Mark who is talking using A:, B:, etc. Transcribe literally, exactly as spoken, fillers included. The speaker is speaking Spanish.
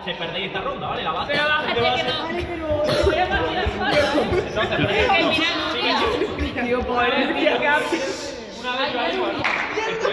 A: se perdéis esta ronda, ¿vale? La base.
B: Pero bájate que no. Te voy a partir la espalda, ¿eh?
A: Entonces,
B: Es que mira, no, mira.
C: Tío, pobre, tío, que
A: una vez lo ha hecho, ¿no?